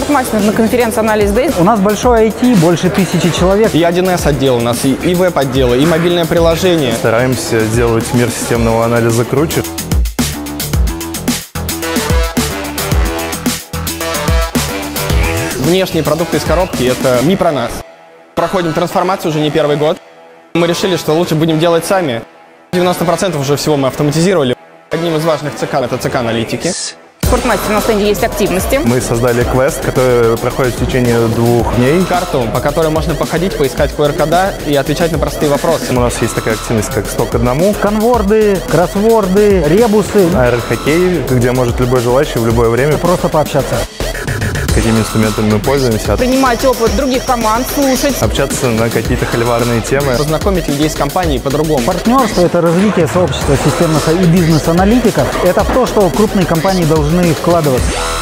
Спортмастер на конференции «Анализ Day». У нас большой IT, больше 1000 человек. И 1С отдел у нас, и веб-отделы, и мобильное приложение. Стараемся делать мир системного анализа круче. Внешние продукты из коробки – это не про нас. Проходим трансформацию уже не первый год. Мы решили, что лучше будем делать сами. 90% уже всего мы автоматизировали. Одним из важных ЦК – это ЦК аналитики. В Спортмастере на стенде есть активности. Мы создали квест, который проходит в течение 2 дней. Карту, по которой можно походить, поискать QR-кода и отвечать на простые вопросы. У нас есть такая активность, как 100 к 1. Конворды, кроссворды, ребусы. Аэрохоккей, где может любой желающий в любое время. Просто пообщаться. Какими инструментами мы пользуемся. Принимать опыт других команд, слушать. Общаться на какие-то холиварные темы. Познакомить людей с компанией по-другому. Партнерство – это развитие сообщества системных и бизнес-аналитиков. Это в то, что крупные компании должны вкладываться.